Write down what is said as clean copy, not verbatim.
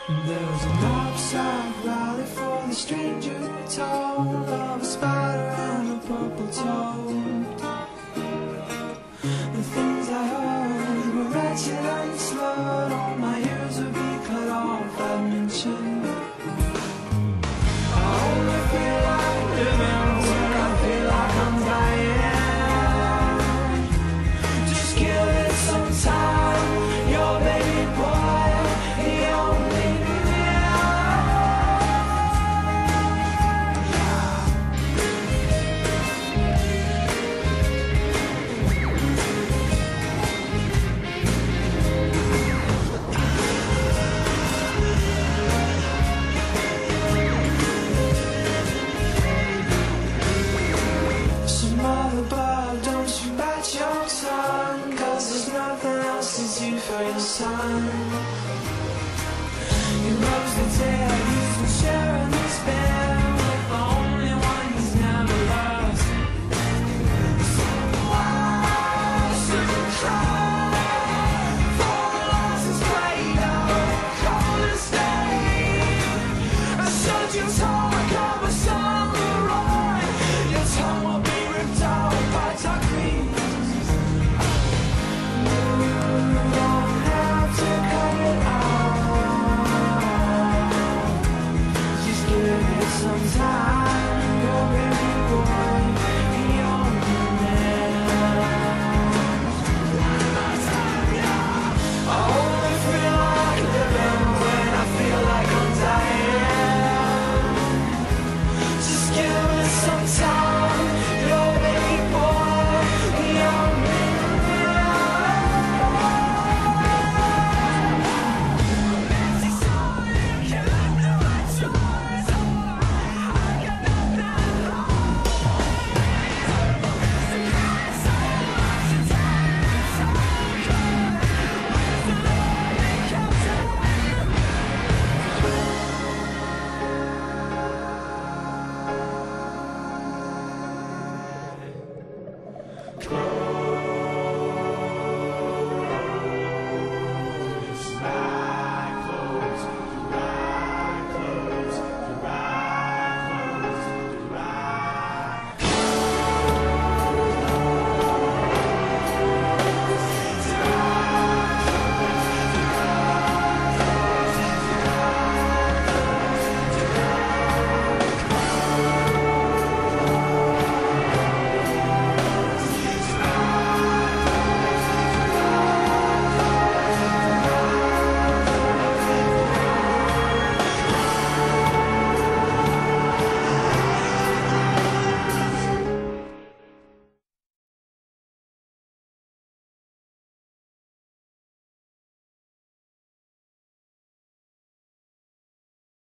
There was an upside rally for the stranger who told of a spider and a purple toad. The things I heard were wretched and slurred. All my ears would be cut off, I'd mention. I only feel like living when I feel like I'm dying. Just give it some time, your baby boy, he only for your son. He loves the day